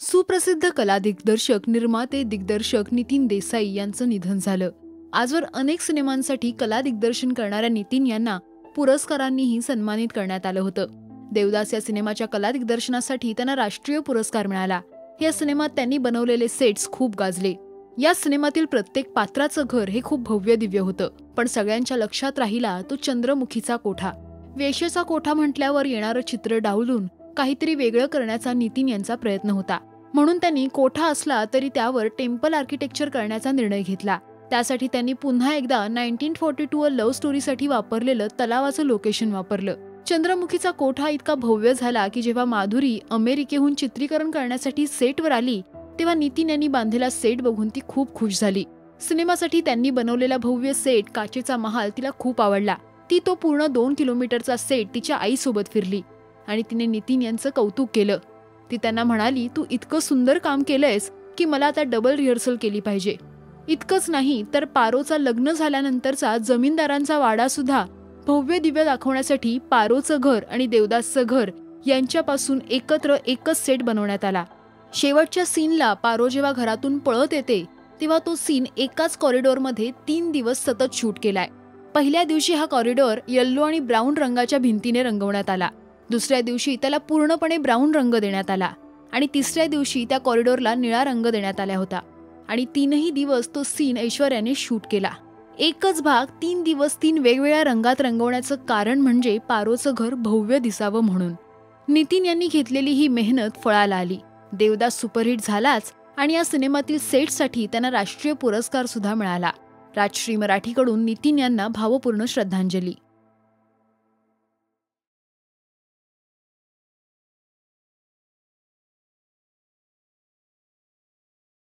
सुप्रसिद्ध कला दिग्दर्शक, निर्माते, दिग्दर्शक नितीन देसाई यांचं निधन झालं। आजवर अनेक सिनेमांसाठी कला दिग्दर्शन करणाऱ्या नितीन यांना पुरस्कारांनीही सन्मानित करण्यात आलं होतं। देवदास या सिनेमाच्या कला दिग्दर्शनासाठी त्यांना राष्ट्रीय पुरस्कार मिळाला। या सिनेमात त्यांनी बनवलेले सेट्स खूप गाजले। या सिनेमातील प्रत्येक पात्राचं घर हे खूप भव्य दिव्य होतं, पण सगळ्यांच्या लक्षात राहिला तो चंद्रमुखीचा कोठा। वेश्येचा कोठा म्हटल्यावर येणारं चित्र डावलून काहीतरी वेगळं करण्याचा नितीन यांचा प्रयत्न होता, म्हणून त्यांनी कोठा असला तरी त्यावर टेम्पल आर्किटेक्चर करण्याचा निर्णय घेतला। त्यासाठी त्यांनी पुन्हा एकदा 1942 लव्ह स्टोरीसाठी वापरलेलं तलावाचं लोकेशन वापरलं। चंद्रमुखीचा कोठा इतका भव्य झाला की जेव्हा माधुरी अमेरिकेहून चित्रीकरण करण्यासाठी सेटवर आली तेव्हा नितीन यांनी बांधलेला सेट बघून ती खूप खुश झाली। सिनेमासाठी त्यांनी बनवलेला भव्य सेट काचेचा महाल तिला खूप आवडला। ती तो पूर्ण 2 किलोमीटरचा सेट तिच्या आईसोबत फिरली आणि तिने नितीन यांचं कौतुक केलं। ती त्यांना म्हणाली, तू इतकं सुंदर काम केलंयस की मला आता डबल रिहर्सल केली पाहिजे। इतकंच नाही तर पारोचा लग्न झाल्यानंतरचा जमीनदारांचा वाडा सुद्धा भव्य दिव्य दाखवण्यासाठी पारोचं घर आणि देवदासचं घर यांच्यापासून एकत्र एकच सेट बनवण्यात आला। शेवटच्या सीनला पारो जेव्हा घरातून पळत येते तेव्हा तो सीन एकाच कॉरिडॉरमध्ये 3 दिवस सतत शूट केलाय। पहिल्या दिवशी हा कॉरिडॉर येलो आणि ब्राऊन रंगाच्या भिंतीने रंगवण्यात आला, दुसऱ्या दिवशी त्याला पूर्णपणे ब्राऊन रंग देण्यात आला आणि तिसऱ्या दिवशी त्या कॉरिडॉरला निळा रंग देण्यात आला होता आणि 3ही दिवस तो सीन ऐश्वर्याने शूट केला। एकच भाग 3 दिवस 3 वेगवेगळ्या रंगात रंगवण्याचं कारण म्हणजे पारोचं घर भव्य दिसावं म्हणून। नितीन यांनी घेतलेली ही मेहनत फळाला आली। देवदास सुपरहिट झालाच आणि या सिनेमातील सेटसाठी त्यांना राष्ट्रीय पुरस्कार सुद्धा मिळाला। राजश्री मराठीकडून नितीन यांना भावपूर्ण श्रद्धांजली।